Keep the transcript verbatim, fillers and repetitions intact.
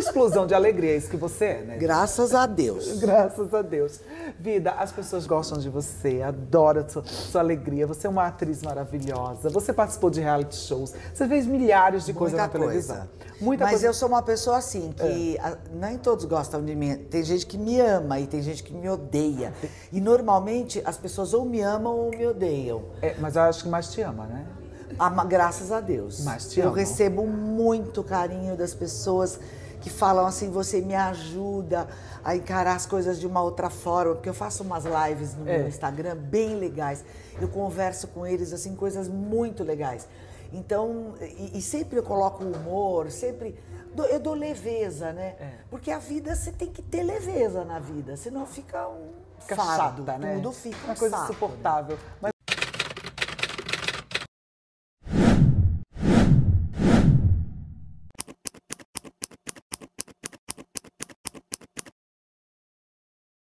explosão de alegria, é isso que você é, né? Graças a Deus. Graças a Deus. Vida, as pessoas gostam de você, adoram sua, sua alegria. Você é uma atriz maravilhosa. Você participou de reality shows. Você fez milhares de coisas na televisão. Coisa. Muita Mas coisa. eu sou uma pessoa assim, que é. a, nem todos gostam de mim. Tem gente que me ama e tem gente que me odeia. E normalmente as pessoas ou me amam ou me odeiam. É, mas eu acho que mais te ama, né? Ama, graças a Deus. Mas te eu amam. recebo muito carinho das pessoas que falam assim, você me ajuda a encarar as coisas de uma outra forma, porque eu faço umas lives no é. meu Instagram bem legais. Eu converso com eles assim, coisas muito legais. Então, e, e sempre eu coloco humor, sempre dou, eu dou leveza, né? É. Porque a vida, você tem que ter leveza na vida, senão fica um fica fardo, chata, né? Tudo fica um uma coisa saco, insuportável. Né? Mas